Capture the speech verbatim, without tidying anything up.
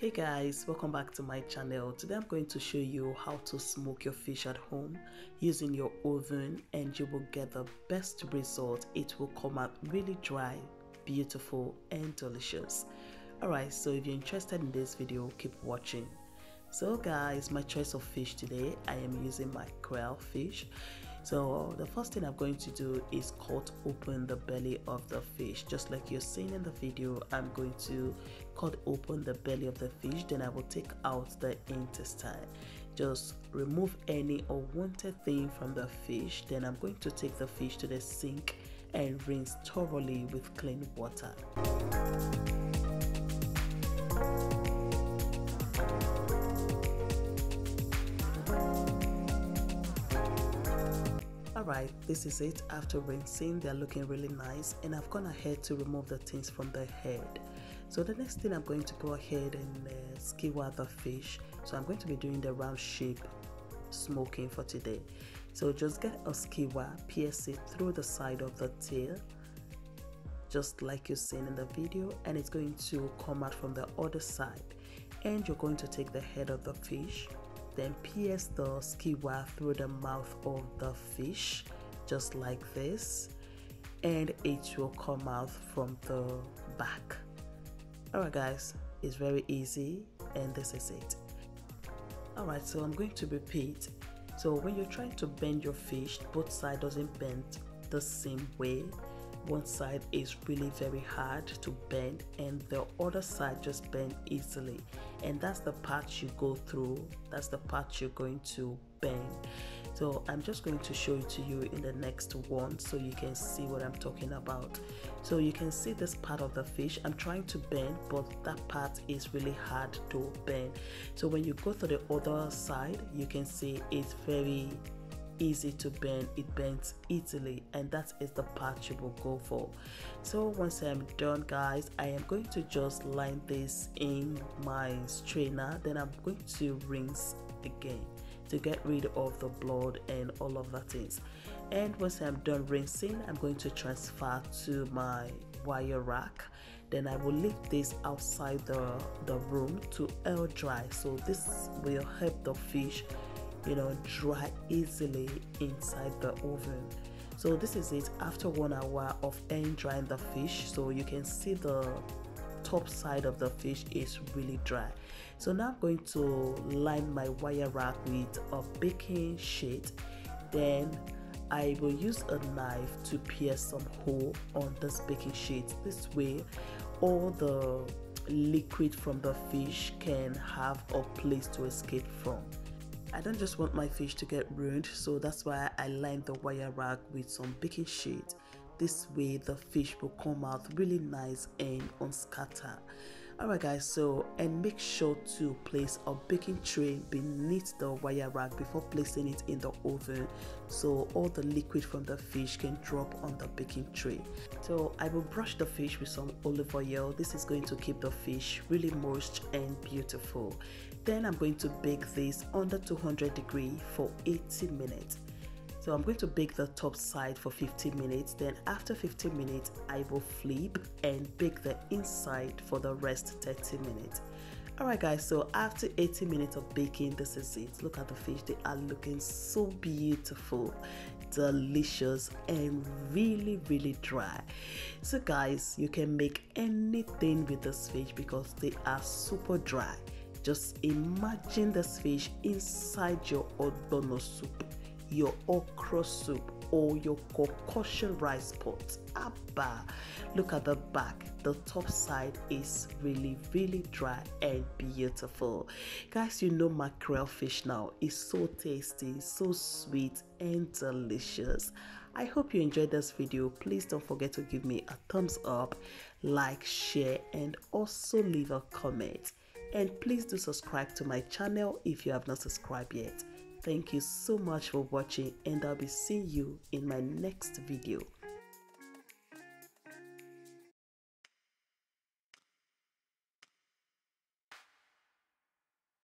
Hey guys, welcome back to my channel. Today I'm going to show you how to smoke your fish at home using your oven, and you will get the best result. It will come out really dry, beautiful and delicious. Alright, so if you're interested in this video, keep watching. So guys, my choice of fish today, I am using mackerel fish. So the first thing I'm going to do is cut open the belly of the fish. Just like you're seeing in the video, I'm going to cut open the belly of the fish. Then I will take out the intestine. Just remove any unwanted thing from the fish. Then I'm going to take the fish to the sink and rinse thoroughly with clean water. Alright, this is it. After rinsing, they're looking really nice, and I've gone ahead to remove the things from the head. So the next thing, I'm going to go ahead and uh, skewer the fish. So I'm going to be doing the round shape smoking for today. So just get a skewer, pierce it through the side of the tail, just like you've seen in the video, and it's going to come out from the other side. And you're going to take the head of the fish, then pierce the skewer through the mouth of the fish, just like this, and it will come out from the back. Alright guys, it's very easy, and this is it. Alright, so I'm going to repeat. So when you're trying to bend your fish, both sides doesn't bend the same way. One side is really very hard to bend, and the other side just bend easily, and that's the part you go through, that's the part you're going to bend. So I'm just going to show it to you in the next one so you can see what I'm talking about. So you can see this part of the fish I'm trying to bend, but that part is really hard to bend. So when you go to the other side, you can see it's very easy to bend. It bends easily, and that is the part you will go for. So once I'm done guys, I am going to just line this in my strainer. Then I'm going to rinse again to get rid of the blood and all of that things. And once I'm done rinsing, I'm going to transfer to my wire rack. Then I will leave this outside the the room to air dry, so this will help the fish, you know, dry easily inside the oven. So this is it after one hour of air drying the fish. So you can see the top side of the fish is really dry. So now I'm going to line my wire rack with a baking sheet. Then I will use a knife to pierce some hole on this baking sheet. This way all the liquid from the fish can have a place to escape from. I don't just want my fish to get ruined, so that's why I lined the wire rack with some baking sheet. This way the fish will come out really nice and unscattered. Alright guys, so and make sure to place a baking tray beneath the wire rack before placing it in the oven, so all the liquid from the fish can drop on the baking tray. So I will brush the fish with some olive oil. This is going to keep the fish really moist and beautiful. Then I'm going to bake this under two hundred degrees for eighty minutes. So I'm going to bake the top side for fifteen minutes. Then after fifteen minutes, I will flip and bake the inside for the rest thirty minutes. Alright guys, so after eighty minutes of baking, this is it. Look at the fish, they are looking so beautiful, delicious and really really dry. So guys, you can make anything with this fish because they are super dry. Just imagine this fish inside your ogbono soup, your okra soup, or your concoction rice pot. Abba, look at the back. The top side is really really dry and beautiful. Guys, you know mackerel fish now is so tasty, so sweet and delicious. I hope you enjoyed this video. Please don't forget to give me a thumbs up, like, share and also leave a comment. And please do subscribe to my channel if you have not subscribed yet. Thank you so much for watching, and I'll be seeing you in my next video.